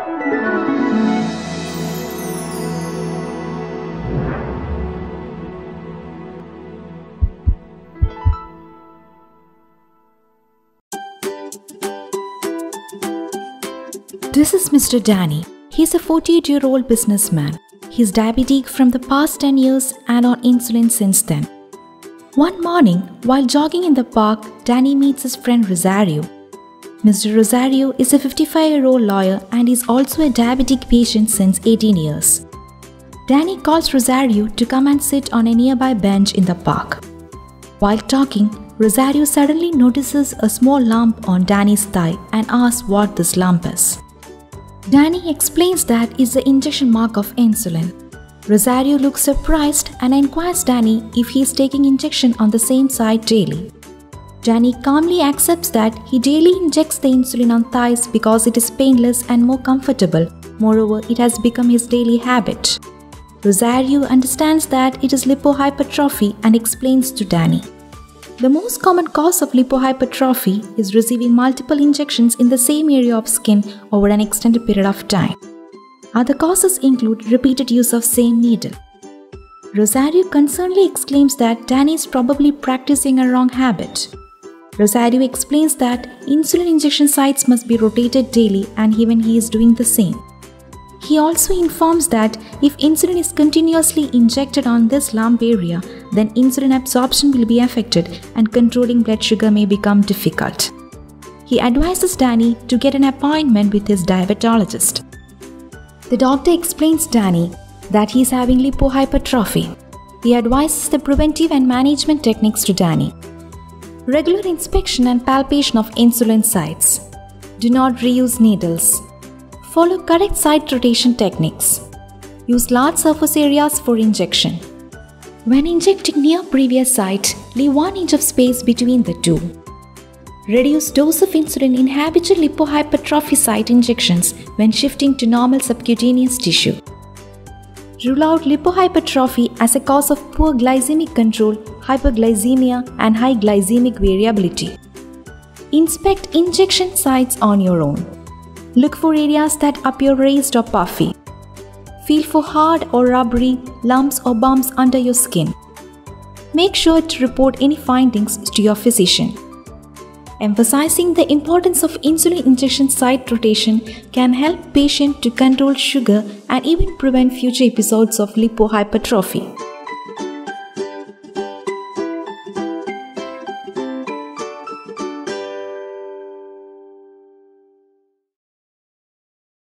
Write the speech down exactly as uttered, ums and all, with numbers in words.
This is Mister Danny. He's a forty-eight-year-old businessman. He's diabetic from the past ten years and on insulin since then. One morning, while jogging in the park, Danny meets his friend Rosario. Mister Rosario is a fifty-five-year-old lawyer and is also a diabetic patient since eighteen years. Danny calls Rosario to come and sit on a nearby bench in the park. While talking, Rosario suddenly notices a small lump on Danny's thigh and asks what this lump is. Danny explains that it's the injection mark of insulin. Rosario looks surprised and inquires Danny if he is taking injection on the same site daily. Danny calmly accepts that he daily injects the insulin on thighs because it is painless and more comfortable. Moreover, it has become his daily habit. Rosario understands that it is lipohypertrophy and explains to Danny. The most common cause of lipohypertrophy is receiving multiple injections in the same area of skin over an extended period of time. Other causes include repeated use of same needle. Rosario concernedly exclaims that Danny is probably practicing a wrong habit. Rosario explains that insulin injection sites must be rotated daily and even he is doing the same. He also informs that if insulin is continuously injected on this lump area, then insulin absorption will be affected and controlling blood sugar may become difficult. He advises Danny to get an appointment with his diabetologist. The doctor explains Danny that he is having lipohypertrophy. He advises the preventive and management techniques to Danny. Regular inspection and palpation of insulin sites. Do not reuse needles. Follow correct site rotation techniques. Use large surface areas for injection. When injecting near previous site, leave one inch of space between the two. Reduce dose of insulin in habitual lipohypertrophy site injections when shifting to normal subcutaneous tissue. Rule out lipohypertrophy as a cause of poor glycemic control, hyperglycemia, and high glycemic variability. Inspect injection sites on your own. Look for areas that appear raised or puffy. Feel for hard or rubbery lumps or bumps under your skin. Make sure to report any findings to your physician. Emphasizing the importance of insulin injection site rotation can help patients to control sugar and even prevent future episodes of lipohypertrophy.